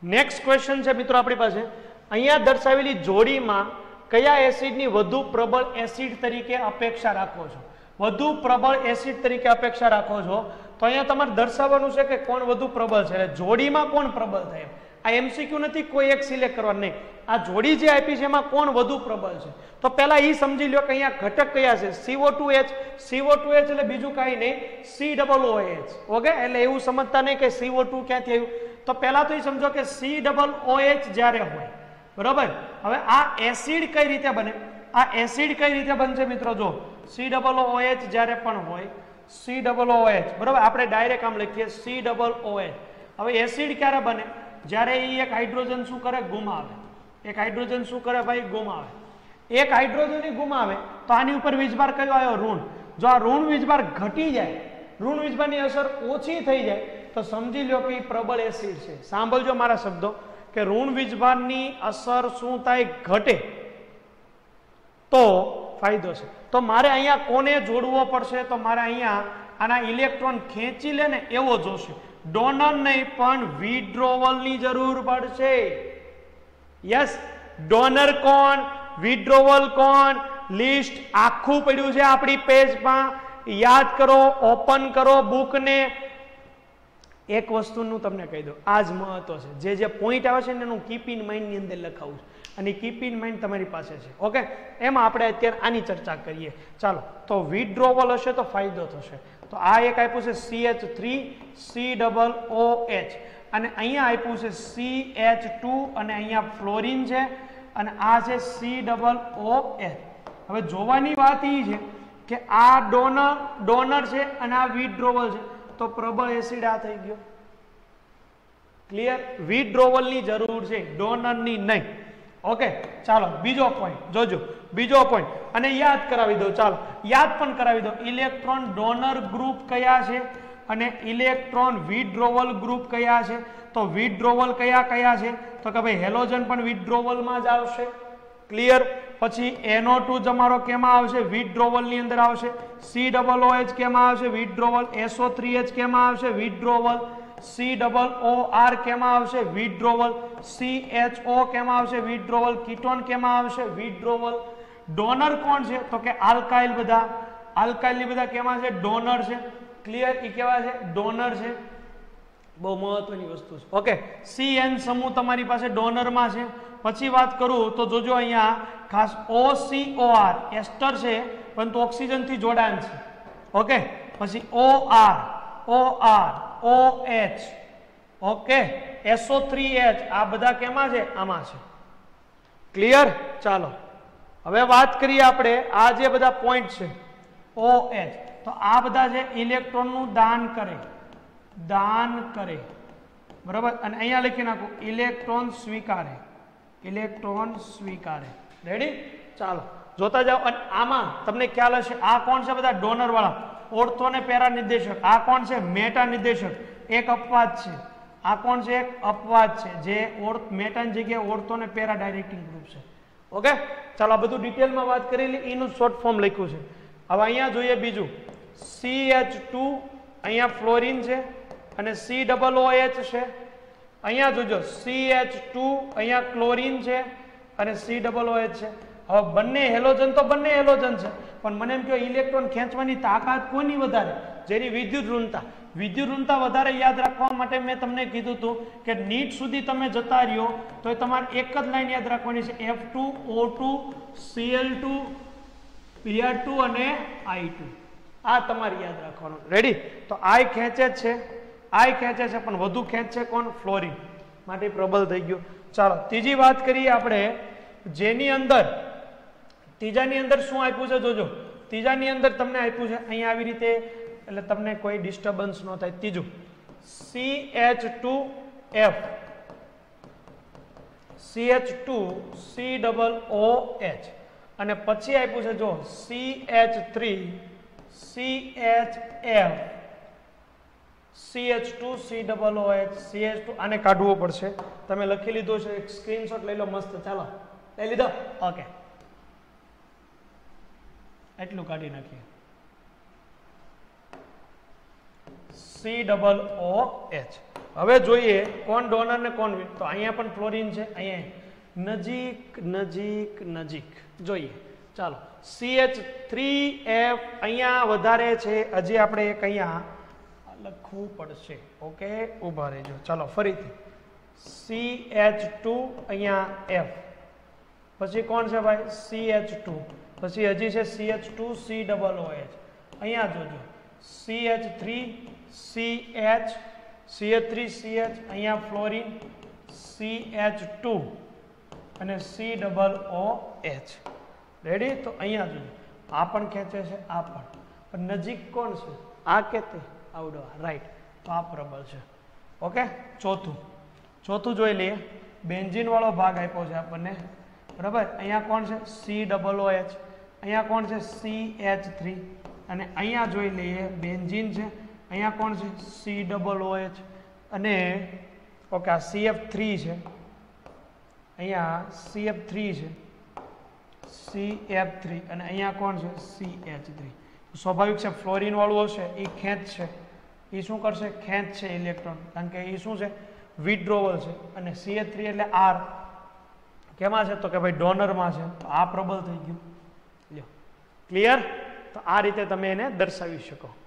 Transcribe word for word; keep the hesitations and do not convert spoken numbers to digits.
Next question છે મિત્રો આપણી પાસે, અહીંયા દર્શાવેલી જોડીમાં કયા એસિડની વધુ પ્રબળ એસિડ તરીકે અપેક્ષા રાખો છો? વધુ પ્રબળ એસિડ તરીકે અપેક્ષા રાખો છો તો અહીંયા તમારે દર્શાવવાનું છે કે કોણ વધુ પ્રબળ છે, એટલે જોડીમાં કોણ પ્રબળ થાય. આ એમસીક્યુ નથી, કોઈ એક સિલેક્ટ કરવાનું નહીં. આ જોડી જે આપી છે એમાં કોણ વધુ પ્રબળ છે, તો પહેલા એ સમજી લો કે અહીંયા ઘટક કયા છે. CO two H, CO two H એટલે બીજું કાંઈ નહીં, C double O H. Okay, એટલે એવું સમજતા નહીં કે સીઓ ટુ ક્યાંથી આવ્યું. તો પહેલા તો એ સમજો કે સી ડબલ ઓ એચ જ્યારે હોય, બરાબર. હવે આ એસિડ કઈ રીતે બને, આ એસિડ કઈ રીતે બનશે મિત્રો? જો સી ડબલ ઓ એચ જ્યારે પણ હોય, સી ડબલ ઓ એચ, બરાબર, આપણે ડાયરેક્ટ આમ લખીએ સી ડબલ ઓ એચ. હવે એસિડ ક્યારે બને? જ્યારે એ એક હાઇડ્રોજન શું કરે? ગુમાવે. એક હાઇડ્રોજન શું કરે ભાઈ? ગુમાવે. એક હાઇડ્રોજન ગુમાવે તો આની ઉપર વીજભાર કયો આવ્યો? ઋણ. જો આ ઋણ વીજભાર ઘટી જાય, ઋણ વીજભારની અસર ઓછી થઈ જાય તો સમજી લો કે એ પ્રબળ એસિડ છે. સાંભળજો મારા શબ્દો કે ઋણ વીજભારની અસર શું થાય? ઘટે તો ફાયદો છે. તો મારે અહીંયા કોને જોડવો પડશે? તો મારે અહીંયા આના ઇલેક્ટ્રોન ખેંચી લે ને એવો જોશે. ડોનર નહીં પણ વિડ્રોવલની જરૂર પડશે. યસ, ડોનર કોણ, વિડ્રોવલ કોણ, લિસ્ટ આખું પડ્યું છે આપણી પેજમાં. યાદ કરો, ઓપન કરો બુકને. એક વસ્તુનું તમને કહી દો, આ જ મહત્વ છે. જે જે પોઈન્ટ આવે છે ને એનું કીપ ઇન માઇન્ડની અંદર લખાવું છે અને કીપ ઇન માઇન્ડ તમારી પાસે છે. ઓકે, એમાં આપણે અત્યારે આની ચર્ચા કરીએ. ચાલો, તો વિડ્રોવલ હશે તો ફાયદો થશે. તો આ એક આપ્યું છે C H three C double O H અને અહીંયા આપ્યું છે સી એચ ટુ અને અહીંયા ફ્લોરિન છે અને આ છે સી ડબલ ઓ એચ. હવે જોવાની વાત એ છે કે આ ડોનર ડોનર છે અને આ વિડ્રોવલ છે, તો પ્રબળ એસિડ આ થઈ ગયો. ક્લિયર? વિડ્રોવલની જરૂર છે, ડોનરની નહીં. ઓકે, ચાલો બીજો પોઈન્ટ જોજો. બીજો પોઈન્ટ અને યાદ કરાવી દો. ચાલો યાદ પણ કરાવી દો. ઇલેક્ટ્રોન ડોનર ગ્રુપ કયા છે અને ઇલેક્ટ્રોન વિડ્રોવલ ગ્રુપ કયા છે? તો વિડ્રોવલ કયા કયા છે? તો કે ભાઈ હેલોજન પણ વિડ્રોવલમાં જ આવશે. ક્લિયર? પછી એન ઓ ટુ તમારો કેમાં આવશે? વિડ્રોવલ ની અંદર આવશે. સી ડબલ ઓ એચ કેમાં આવશે? Withdrawal. S O three H કેમાં આવશે? Withdrawal. C double O R કેમાં આવશે? વિડ્રોવલ. સી એચ ઓ કેમાં આવશે? વિડ્રોવલ. કીટોન કેમાં આવશે? વિડ્રોવલ. ડોનર કોણ છે? તો કે આલ્કાઇલ. બધા આલ્કાઇલ ની બધા કેમાં છે? ડોનર છે. ક્લિયર? એ કેવા છે? ડોનર છે. બહુ મહત્વની વસ્તુ છે. ઓકે, સી એન સમૂહ તમારી પાસે ડોનરમાં છે. પછી વાત કરું તો જોજો અહીંયા ખાસ ઓ સી ઓ આર એસ્ટર છે પરંતુ ઓક્સિજન થી જોડાણ છે. ઓકે, પછી O R O R O H, okay, S O three H, આ બધા કેમાં છે? આમાં છે. ક્લિયર? ચાલો હવે વાત કરીએ આપણે આ જે બધા પોઈન્ટ છે ઓ એચ, તો આ બધા છે ઇલેક્ટ્રોનનું દાન કરે, દાન કરે, બરાબર. અને અહીંયા લખી નાખું ઇલેક્ટ્રોન સ્વીકારે, ઇલેક્ટ્રોન સ્વીકારે. રેડી? ચાલો જોતા જાઓ. અને આમાં તમને ખ્યાલ હશે આ કોણ છે? બધા ડોનર વાળા. ઓર્થો ને પેરા નિર્દેશક. આ કોણ છે? મેટા નિર્દેશક. એક અપવાદ છે. આ કોણ છે? એક અપવાદ છે જે ઓર્થ મેટાની જગ્યાએ ઓર્થો ને પેરા ડાયરેક્ટિંગ ગ્રુપ છે. ઓકે, ચાલો આ બધું ડિટેલમાં વાત કરેલી, એનું શોર્ટ ફોર્મ લખ્યું છે. હવે અહીંયા જોઈએ બીજું સી એચ ટુ, અહીંયા ફ્લોરિન છે અને સી ડબલ ઓ એચ છે. અહીંયા જોજો સી એચ ટુ, અહીંયા ક્લોરિન છે અને સી ડબલ ઓ એચ છે. હવે બંને હેલોજન તો બંને હેલોજન છે, પણ મને એમ કહો ઇલેક્ટ્રોન ખેંચવાની તાકાત કોની વધારે? જેની વિદ્યુત ઋણતા. વિદ્યુત ઋણતા વધારે યાદ રાખવા માટે મેં તમને કીધું હતું કે નીટ સુધી તમે જતા રહ્યો તો એ તમારે એક જ લાઈન યાદ રાખવાની છે, F two O two C L two P R two અને આઈ ટુ. આ તમારે યાદ રાખવાનું. રેડી? તો આઈ ખેંચે જ છે, આઈ ખેંચે છે, પણ વધુ ખેંચે કોણ? ફ્લોરિન. માટે પ્રબળ થઈ ગયું. ચાલો ત્રીજી વાત કરીએ આપણે, જેની અંદર ત્રીજાની અંદર શું આપ્યું છે? જોજો ત્રીજાની અંદર તમને આપ્યું છે અહીંયા આવી રીતે, એટલે તમને કોઈ ડિસ્ટર્બન્સ ન થાય. ત્રીજું C H two F, C H two C double O H અને પછી આપ્યું છે જો C H three C H F, C H two C double O H, C H two. આને કાઢવું પડશે. તમે લખી લીધું છે, એક સ્ક્રીનશોટ લઈ લો મસ્ત. ચાલો લઈ લીધો? ઓકે, એટલું કાઢી નાખીએ. C double O H. હવે જોઈએ કોણ ડોનર ને કોણ વિન. તો અહીંયા પણ ફ્લોરિન છે, અહીંયા નજીક નજીક નજીક જોઈએ. ચાલો સી એચ થ્રી એફ અહીંયા વધારે છે, હજી આપણે એક અહીંયા લખવું પડશે. ઓકે ઊભા રહેજો. ચાલો ફરીથી સી એચ ટુ અહીંયા એફ, પછી કોણ છે ભાઈ સી એચ ટુ, પછી હજી છે C H two C double O H. અહીંયા જોજો C H three C H C H three C H, અહીંયા ફ્લોરિન સી એચ ટુ અને C double O H. Ready? તો અહીંયા જોજો આ પણ ખેંચે છે, આ પણ, પણ નજીક કોણ છે? આ કે તે આવડો. રાઈટ. તો આ પ્રબળ છે. ઓકે. ચોથું ચોથું જોઈ લઈએ. બેન્ઝીન વાળો ભાગ આપ્યો છે આપણને, બરાબર. અહીંયા કોણ છે? C double O H. અહીંયા કોણ છે? C H three. અને અહીંયા જોઈ લઈએ બેન્ઝીન છે, અહીંયા કોણ છે? C double O H. અને ઓકે આ સી એફ થ્રી છે, અહીંયા સી એફ થ્રી છે, સી એફ થ્રી અને અહીંયા કોણ છે? C H three. સ્વાભાવિક છે ફ્લોરિન વાળું હશે એ ખેંચ છે, એ શું કરશે? ખેંચ છે ઇલેક્ટ્રોન, કારણ કે એ શું છે? વિથડ્રોવલ છે. અને સી એચ થ્રી એટલે આર કેમાં છે? તો કે ભાઈ ડોનરમાં છે. તો આ પ્રબળ થઈ ગયું. લ્યો ક્લિયર? તો આ રીતે તમે એને દર્શાવી શકો.